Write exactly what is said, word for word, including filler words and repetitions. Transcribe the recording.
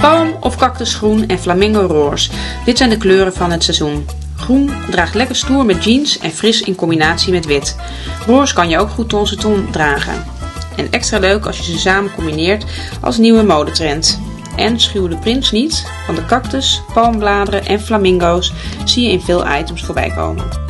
Palm of cactusgroen en flamingo roze. Dit zijn de kleuren van het seizoen. Groen draagt lekker stoer met jeans en fris in combinatie met wit. Roze kan je ook goed onze ton dragen. En extra leuk als je ze samen combineert als nieuwe modetrend. En schuw de prints niet, want de cactus, palmbladeren en flamingo's zie je in veel items voorbij komen.